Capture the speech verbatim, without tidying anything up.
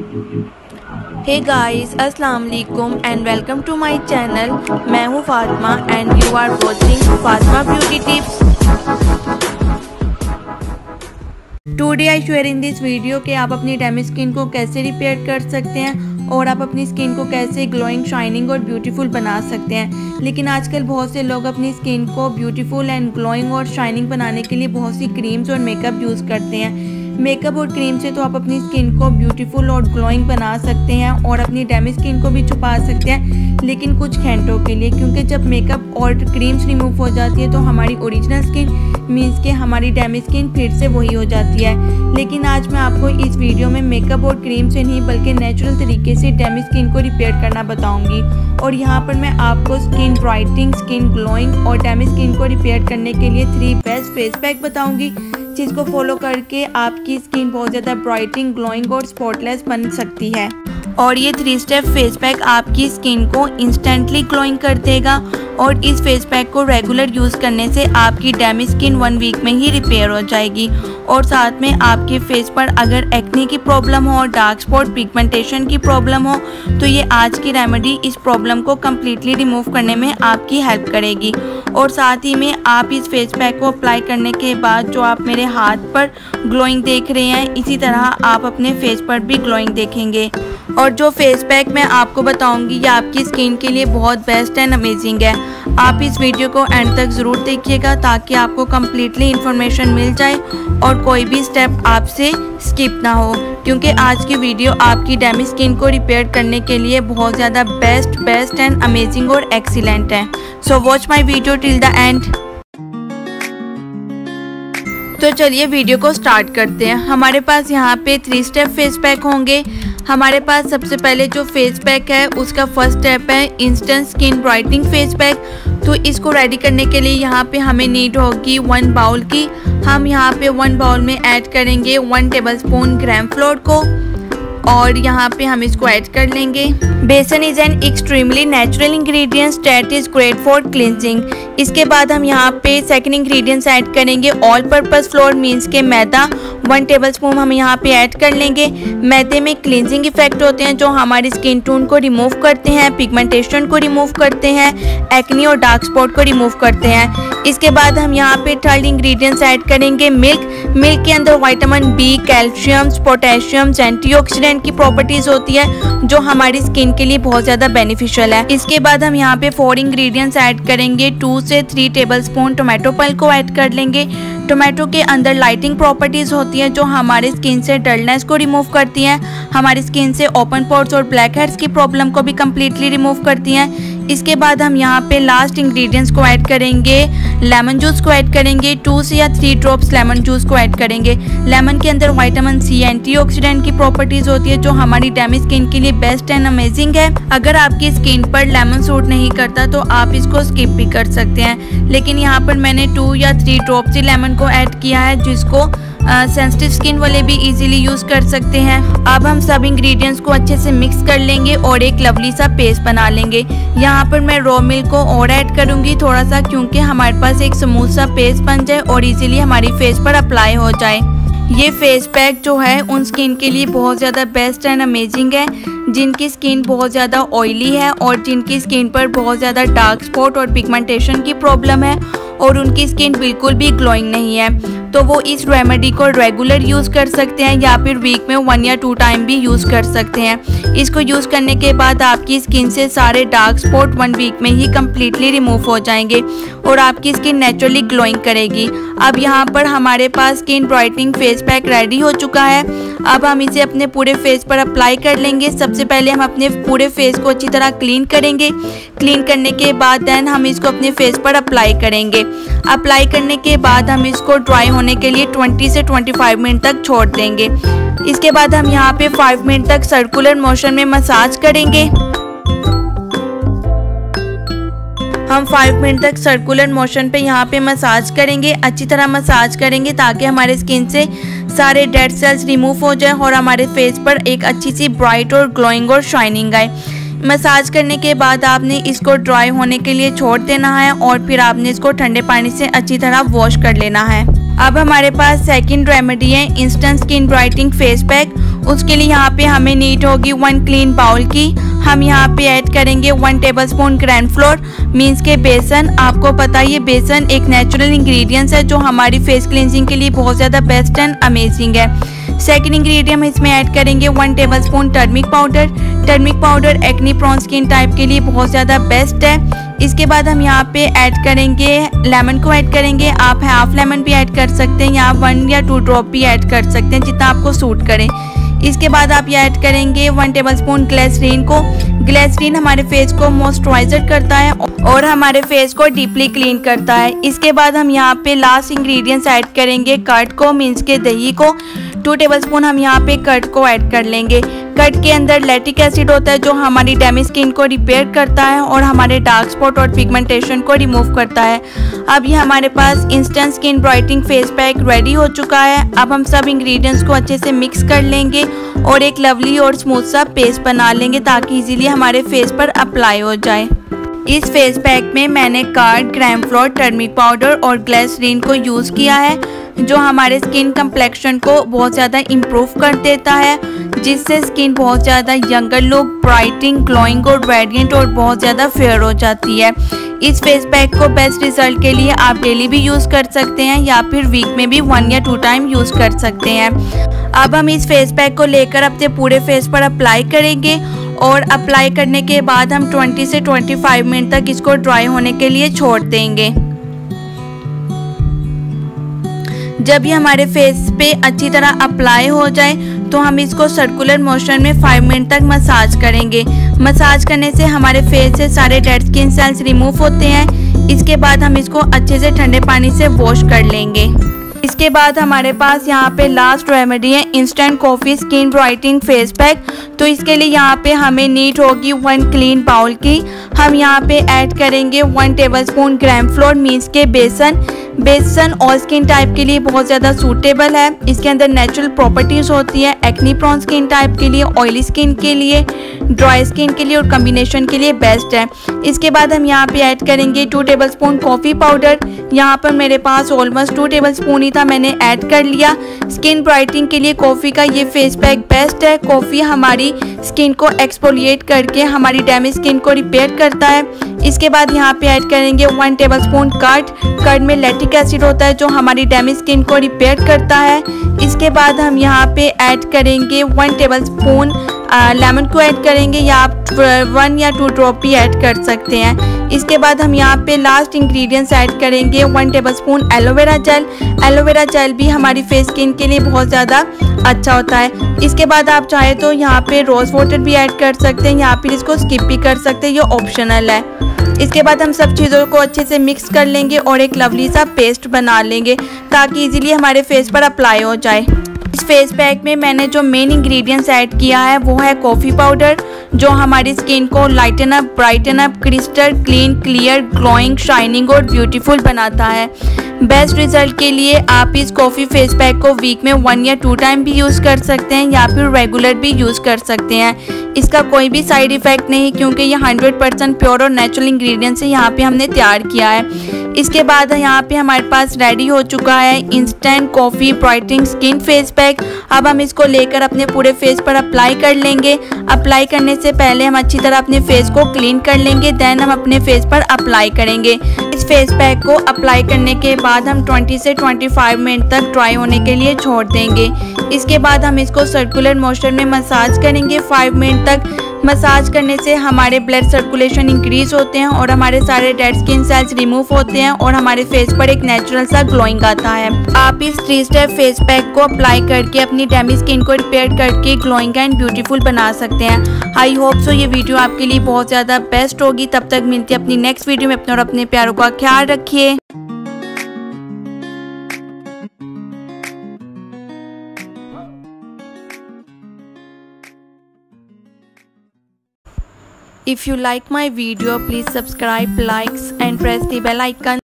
हे guys, अस्सलाम वालेकुम and welcome to my channel. मैं हूँ Fatima and you are watching Fatima beauty tips. Today I share in this video कि आप अपनी डैमेज स्किन को कैसे रिपेयर कर सकते हैं और आप अपनी स्किन को कैसे ग्लोइंग, शाइनिंग और ब्यूटीफुल बना सकते हैं। लेकिन आजकल बहुत से लोग अपनी स्किन को ब्यूटीफुल एंड ग्लोइंग और शाइनिंग बनाने के लिए बहुत सी क्रीम्स और मेकअप यूज़ करते हैं। मेकअप और क्रीम से तो आप अपनी स्किन को ब्यूटीफुल और ग्लोइंग बना सकते हैं और अपनी डैमेज स्किन को भी छुपा सकते हैं, लेकिन कुछ घंटों के लिए, क्योंकि जब मेकअप और क्रीम्स रिमूव हो जाती है तो हमारी ओरिजिनल स्किन मीन्स के हमारी डैमेज स्किन फिर से वही हो जाती है। लेकिन आज मैं आपको इस वीडियो में मेकअप और क्रीम से नहीं बल्कि नेचुरल तरीके से डैमेज स्किन को रिपेयर करना बताऊंगी। और यहाँ पर मैं आपको स्किन ब्राइटनिंग, स्किन ग्लोइंग और डैमेज स्किन को रिपेयर करने के लिए थ्री बेस्ट फेस पैक बताऊंगी, जिसको फॉलो करके आपकी स्किन बहुत ज़्यादा ब्राइटनिंग, ग्लोइंग और स्पॉटलेस बन सकती है। और ये थ्री स्टेप फेस पैक आपकी स्किन को इंस्टेंटली ग्लोइंग कर देगा और इस फेस पैक को रेगुलर यूज़ करने से आपकी डैमेज स्किन वन वीक में ही रिपेयर हो जाएगी। और साथ में आपके फेस पर अगर एक्ने की प्रॉब्लम हो, डार्क स्पॉट, पिगमेंटेशन की प्रॉब्लम हो, तो ये आज की रेमेडी इस प्रॉब्लम को कम्प्लीटली रिमूव करने में आपकी हेल्प करेगी। और साथ ही में आप इस फेस पैक को अप्लाई करने के बाद जो आप मेरे हाथ पर ग्लोइंग देख रहे हैं, इसी तरह आप अपने फेस पर भी ग्लोइंग देखेंगे। और जो फेस पैक मैं आपको बताऊंगी ये आपकी स्किन के लिए बहुत बेस्ट एंड अमेजिंग है। आप इस वीडियो को एंड तक ज़रूर देखिएगा ताकि आपको कम्प्लीटली इन्फॉर्मेशन मिल जाए और कोई भी स्टेप आपसे स्किप ना हो, क्योंकि आज की वीडियो आपकी डैमेज स्किन को रिपेयर करने के लिए बहुत ज़्यादा बेस्ट बेस्ट एंड अमेजिंग और एक्सीलेंट है। So watch my video till the end. तो चलिए वीडियो को स्टार्ट करते हैं। हमारे पास यहाँ पे थ्री स्टेप फेस पैक होंगे। हमारे पास सबसे पहले जो फेस पैक है उसका फर्स्ट स्टेप है instant skin brightening face pack. तो इसको रेडी करने के लिए यहाँ पे हमें नीड होगी वन बाउल की। हम यहाँ पे वन बाउल में ऐड करेंगे वन टेबलस्पून ग्राम फ्लोर को और यहाँ पे हम इसको ऐड कर लेंगे। Besan is an extremely natural ingredients that is great for cleansing. इसके बाद हम यहाँ पे सेकंड इंग्रेडिएंट्स ऐड करेंगे ऑल पर्पस फ्लोर मीन्स के मैदा। वन टेबलस्पून हम यहाँ पे ऐड कर लेंगे। मैदे में क्लिनजिंग इफेक्ट होते हैं जो हमारी स्किन टोन को रिमूव करते हैं, पिगमेंटेशन को रिमूव करते हैं, एक्ने और डार्क स्पॉट को रिमूव करते हैं। इसके बाद हम यहाँ पे थर्ड इंग्रेडिएंट्स ऐड करेंगे मिल्क। मिल्क के अंदर vitamin B, calcium, potassium, antioxidant की प्रॉपर्टीज होती है जो हमारी स्किन के लिए बहुत ज़्यादा बेनिफिशियल है। इसके बाद हम यहाँ पे फोर इंग्रेडिएंट्स ऐड करेंगे। टू से थ्री टेबलस्पून टोमेटो पल्प को ऐड कर लेंगे। टोमेटो के अंदर लाइटिंग प्रॉपर्टीज होती है जो हमारी स्किन से डलनेस को रिमूव करती हैं, हमारी स्किन से ओपन पोर्स और ब्लैक हेड्स की प्रॉब्लम को भी कम्प्लीटली रिमूव करती हैं। इसके बाद हम यहाँ पे लास्ट इंग्रेडिएंट्स को ऐड करेंगे, लेमन जूस को ऐड करेंगे। टू से या थ्री ड्रॉप्स लेमन जूस को ऐड करेंगे। लेमन के अंदर विटामिन सी, एंटीऑक्सीडेंट की प्रॉपर्टीज होती है जो हमारी डैमेज स्किन के लिए बेस्ट एंड अमेजिंग है। अगर आपकी स्किन पर लेमन सूट नहीं करता तो आप इसको स्किप भी कर सकते हैं, लेकिन यहाँ पर मैंने टू या थ्री ड्रॉप्स ही लेमन को ऐड किया है जिसको सेंसिटिव स्किन वाले भी इजीली यूज कर सकते हैं। अब हम सब इंग्रेडिएंट्स को अच्छे से मिक्स कर लेंगे और एक लवली सा पेस्ट बना लेंगे। यहाँ पर मैं रॉ मिल्क को और ऐड करूँगी थोड़ा सा, क्योंकि हमारे पास एक स्मूथ सा पेस्ट बन जाए और इजीली हमारी फेस पर अप्लाई हो जाए। ये फेस पैक जो है उन स्किन के लिए बहुत ज़्यादा बेस्ट एंड अमेजिंग है जिनकी स्किन बहुत ज़्यादा ऑयली है और जिनकी स्किन पर बहुत ज़्यादा डार्क स्पॉट और पिगमेंटेशन की प्रॉब्लम है और उनकी स्किन बिल्कुल भी ग्लोइंग नहीं है। तो वो इस रेमेडी को रेगुलर यूज़ कर सकते हैं या फिर वीक में वन या टू टाइम भी यूज़ कर सकते हैं। इसको यूज़ करने के बाद आपकी स्किन से सारे डार्क स्पॉट वन वीक में ही कम्प्लीटली रिमूव हो जाएंगे और आपकी स्किन नेचुरली ग्लोइंग करेगी। अब यहाँ पर हमारे पास skin brightening face pack ready हो चुका है। अब हम इसे अपने पूरे फेस पर अप्लाई कर लेंगे। सबसे पहले हम अपने पूरे फेस को अच्छी तरह क्लीन करेंगे। क्लीन करने के बाद देन हम इसको अपने फेस पर अप्लाई करेंगे। अप्लाई करने के बाद हम इसको ड्राई होने के लिए ट्वेंटी से ट्वेंटी फाइव मिनट तक छोड़ देंगे। इसके बाद हम यहाँ पे फाइव मिनट तक सर्कुलर मोशन में मसाज करेंगे। हम फाइव मिनट तक सर्कुलर मोशन पे यहाँ पे मसाज करेंगे, अच्छी तरह मसाज करेंगे ताकि हमारे स्किन से सारे डेड सेल्स रिमूव हो जाए और हमारे फेस पर एक अच्छी सी ब्राइट और ग्लोइंग और शाइनिंग आए। मसाज करने के बाद आपने इसको ड्राई होने के लिए छोड़ देना है और फिर आपने इसको ठंडे पानी से अच्छी तरह वॉश कर लेना है। अब हमारे पास सेकंड रेमेडी है instant skin brightening face pack उसके लिए यहाँ पे हमें नीड होगी वन क्लीन बाउल की। हम यहाँ पे ऐड करेंगे one tablespoon gram flour means के बेसन। आपको पता है ये बेसन एक नेचुरल इंग्रेडिएंट्स है जो हमारी फेस क्लींजिंग के लिए बहुत ज़्यादा बेस्ट एंड अमेजिंग है। सेकंड इंग्रेडिएंट हम इसमें ऐड करेंगे one tablespoon turmeric powder. Turmeric powder acne prone skin type के लिए बहुत ज़्यादा बेस्ट है। इसके बाद हम यहाँ पे ऐड करेंगे लेमन को ऐड करेंगे। आप हाफ लेमन भी ऐड कर सकते हैं या वन या टू ड्रॉप भी ऐड कर सकते हैं जितना आपको सूट करे। इसके बाद आप ये ऐड करेंगे वन टेबलस्पून ग्लिसरीन को। ग्लिसरीन हमारे फेस को मॉइस्चराइजर करता है और हमारे फेस को डीपली क्लीन करता है। इसके बाद हम यहाँ पे लास्ट इंग्रेडिएंट्स ऐड करेंगे कर्ड को मीन्स के दही को। टू टेबलस्पून हम यहाँ पे कर्ड को ऐड कर लेंगे। कर्ड के अंदर लैक्टिक एसिड होता है जो हमारी डैमेज स्किन को रिपेयर करता है और हमारे डार्क स्पॉट और पिगमेंटेशन को रिमूव करता है। अब ये हमारे पास instant skin brightening face pack ready हो चुका है। अब हम सब इंग्रेडिएंट्स को अच्छे से मिक्स कर लेंगे और एक लवली और स्मूथ सा पेस्ट बना लेंगे ताकि इजीली हमारे फेस पर अप्लाई हो जाए। इस फेस पैक में मैंने curd, gram flour, turmeric powder और ग्लिसरीन को यूज़ किया है जो हमारे स्किन कम्प्लेक्शन को बहुत ज़्यादा इम्प्रूव कर देता है, जिससे स्किन बहुत ज़्यादा यंगर लुक, ब्राइटिंग, ग्लोइंग और रेडिएंट और बहुत ज़्यादा फेयर हो जाती है। इस फेस पैक को बेस्ट रिजल्ट के लिए आप डेली भी यूज़ कर सकते हैं या फिर वीक में भी वन या टू टाइम यूज़ कर सकते हैं। अब हम इस फेस पैक को लेकर अपने पूरे फेस पर अप्लाई करेंगे और अप्लाई करने के बाद हम ट्वेंटी से ट्वेंटी फाइव मिनट तक इसको ड्राई होने के लिए छोड़ देंगे। जब ये हमारे फेस पे अच्छी तरह अप्लाई हो जाए तो हम इसको सर्कुलर मोशन में फाइव मिनट तक मसाज करेंगे। मसाज करने से हमारे फेस से सारे डेड स्किन सेल्स रिमूव होते हैं। इसके बाद हम इसको अच्छे से ठंडे पानी से वॉश कर लेंगे। इसके बाद हमारे पास यहाँ पे लास्ट रेमेडी है instant coffee skin brightening face pack. तो इसके लिए यहाँ पे हमें नीड होगी वन क्लीन बाउल की। हम यहाँ पे ऐड करेंगे one tablespoon gram flour means के बेसन। बेसन ऑल स्किन टाइप के लिए बहुत ज़्यादा सूटेबल है। इसके अंदर नेचुरल प्रॉपर्टीज़ होती है एक्ने प्रोन स्किन टाइप के लिए, ऑयली स्किन के लिए, ड्राई स्किन के लिए और कॉम्बिनेशन के लिए बेस्ट है। इसके बाद हम यहाँ पे ऐड करेंगे टू टेबलस्पून कॉफ़ी पाउडर। यहाँ पर मेरे पास ऑलमोस्ट टू टेबलस्पून ही था, मैंने ऐड कर लिया। स्किन ब्राइटनिंग के लिए कॉफ़ी का ये फेस पैक बेस्ट है। कॉफ़ी हमारी स्किन को एक्सफोलिएट करके हमारी डैमेज स्किन को रिपेयर करता है। इसके बाद यहाँ पे ऐड करेंगे वन टेबलस्पून कर्ड। कर्ड में लैक्टिक एसिड होता है जो हमारी डैमेज स्किन को रिपेयर करता है। इसके बाद हम यहाँ पे ऐड करेंगे वन टेबलस्पून लेमन को ऐड करेंगे या आप वन या टू ड्रॉप भी ऐड कर सकते हैं। इसके बाद हम यहाँ पे लास्ट इंग्रेडिएंट्स ऐड करेंगे one tablespoon aloe vera gel. Aloe vera gel भी हमारी फेस स्किन के लिए बहुत ज़्यादा अच्छा होता है। इसके बाद आप चाहे तो यहाँ पे रोज़ वाटर भी ऐड कर सकते हैं या फिर इसको स्किप भी कर सकते हैं, ये ऑप्शनल है। इसके बाद हम सब चीज़ों को अच्छे से मिक्स कर लेंगे और एक लवली सा पेस्ट बना लेंगे ताकि इजीली हमारे फेस पर अप्लाई हो जाए। इस फेस पैक में मैंने जो मेन इंग्रेडिएंट्स ऐड किया है वो है कॉफ़ी पाउडर जो हमारी स्किन को lighten up, brighten up, crystal clean, clear, glowing, shining और ब्यूटीफुल बनाता है। बेस्ट रिजल्ट के लिए आप इस कॉफ़ी फेस पैक को वीक में वन या टू टाइम भी यूज़ कर सकते हैं या फिर रेगुलर भी यूज़ कर सकते हैं। इसका कोई भी साइड इफ़ेक्ट नहीं क्योंकि ये हंड्रेड परसेंट प्योर और नेचुरल इंग्रेडिएंट्स से यहाँ पे हमने तैयार किया है। इसके बाद यहाँ पे हमारे पास रेडी हो चुका है instant coffee brightening skin face pack. अब हम इसको लेकर अपने पूरे फेस पर अप्लाई कर लेंगे। अप्लाई करने से पहले हम अच्छी तरह अपने फेस को क्लीन कर लेंगे, देन हम अपने फेस पर अप्लाई करेंगे। इस फेस पैक को अप्लाई करने के बाद हम ट्वेंटी से ट्वेंटी फाइव मिनट तक ड्राई होने के लिए छोड़ देंगे। इसके बाद हम इसको सर्कुलर मोशन में मसाज करेंगे फाइव मिनट तक। मसाज करने से हमारे ब्लड सर्कुलेशन इंक्रीज होते हैं और हमारे सारे डेड स्किन सेल्स रिमूव होते हैं और हमारे फेस पर एक नेचुरल सा ग्लोइंग आता है। आप इस थ्री स्टेप फेस पैक को अप्लाई करके अपनी डैमेज स्किन को रिपेयर करके ग्लोइंग एंड ब्यूटीफुल बना सकते हैं। आई होप सो ये वीडियो आपके लिए बहुत ज़्यादा बेस्ट होगी। तब तक मिलती है अपनी नेक्स्ट वीडियो में। अपने और अपने प्यारों का ख्याल रखिए। If you like my video, please subscribe, likes and press the bell icon.